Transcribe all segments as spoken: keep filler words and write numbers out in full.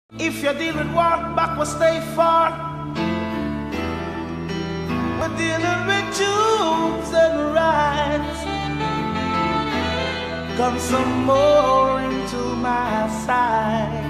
If you deal with walk back, will stay far. We're dealing with truths and rights. Come some more into my side.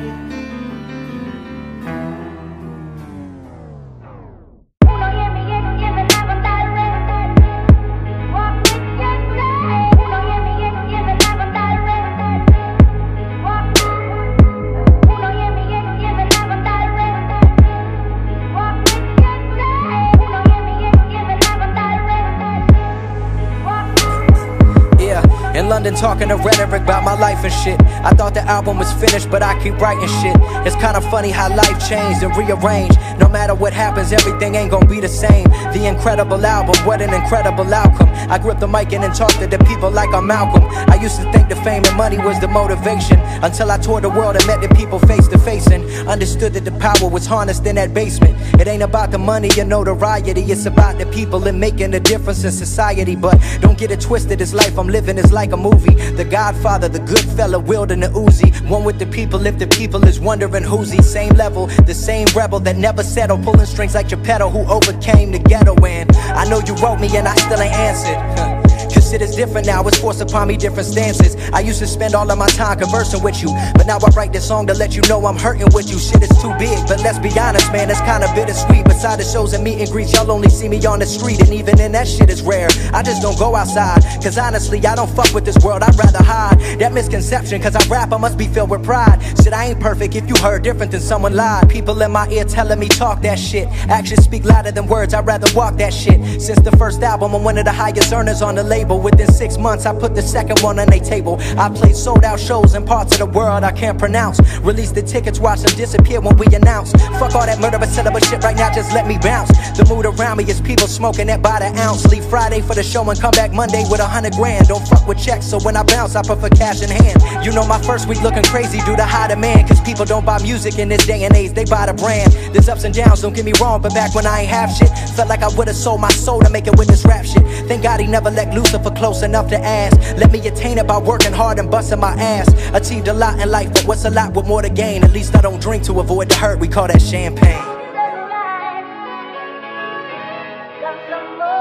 In London talking to rhetoric about my life and shit. I thought the album was finished, but I keep writing shit. It's kinda funny how life changed and rearranged. No matter what happens, everything ain't gonna be the same. The incredible album, what an incredible outcome. I grip the mic in and talk to the people like I'm Malcolm. I used to think the fame and money was the motivation, until I toured the world and met the people face to face and understood that the power was harnessed in that basement. It ain't about the money or notoriety, it's about the people and making a difference in society. But don't get it twisted, this life I'm living is like a movie. The Godfather, the good fella, wielding the Uzi. One with the people, if the people is wondering who's he. Same level, the same rebel that never settled, pulling strings like Geppetto, who overcame the ghetto. And I know you wrote me and I still ain't answered. Cause shit is different now, it's forced upon me different stances. I used to spend all of my time conversing with you, but now I write this song to let you know I'm hurting with you. Shit is too big, but let's be honest, man, it's kinda bittersweet. Beside the shows and meet and greets, y'all only see me on the street, and even in that shit is rare. I just don't go outside, cause honestly, I don't fuck with this world, I'd rather hide. That misconception, cause I rap, I must be filled with pride. Shit, I ain't perfect, if you heard different then someone lied. People in my ear telling me talk that shit. Actions speak louder than words, I'd rather walk that shit. Since the first album, I'm one of the highest earners on the label. Within six months, I put the second one on their table. I played sold out shows in parts of the world I can't pronounce. Release the tickets, watch them disappear when we announce. Fuck all that murderous setup shit right now, just let me bounce. The mood around me is people smoking that by the ounce. Leave Friday for the show and come back Monday with a hundred grand. Don't fuck with checks, so when I bounce, I prefer cash in hand. You know my first week looking crazy due to high demand, cause people don't buy music in this day and age, they buy the brand. There's ups and downs, don't get me wrong, but back when I ain't have shit, felt like I would've sold my soul to make it with this rap shit. Thank God he never let Lucifer close enough to ask. Let me attain it by working hard and busting my ass. Achieved a lot in life, but what's a lot with more to gain? At least I don't drink to avoid the hurt, we call that champagne.